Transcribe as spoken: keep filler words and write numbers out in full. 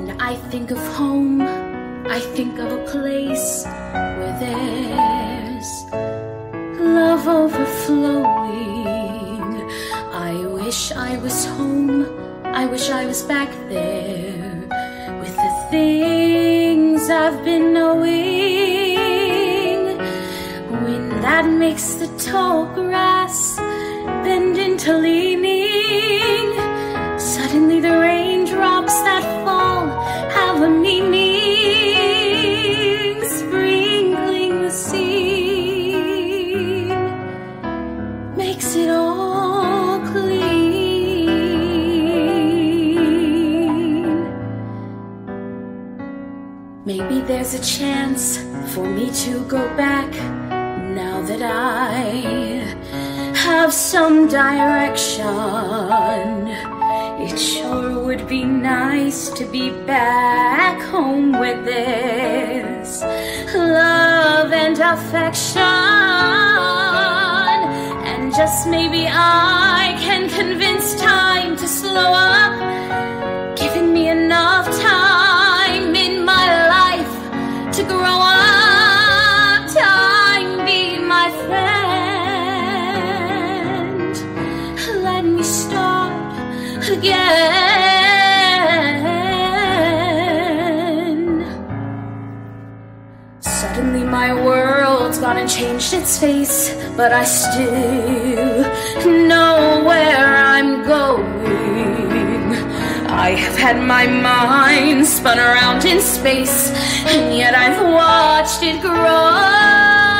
When I think of home, I think of a place where there's love overflowing. I wish I was home, I wish I was back there with the things I've been knowing. Wind that makes the tall grass bend into leaning. Suddenly the raindrops that fall have a meaning, sprinkling the scene makes it all clean. Maybe there's a chance for me to go back now that I have some direction. It sure would be nice to be back home where there's love and affection. And just maybe I can convince time to slow up, giving me enough time in my life to grow up. Time be my friend. Let me start again. Suddenly my world's gone and changed its face, but I still know where I'm going. I have had my mind spun around in space, and yet I've watched it grow.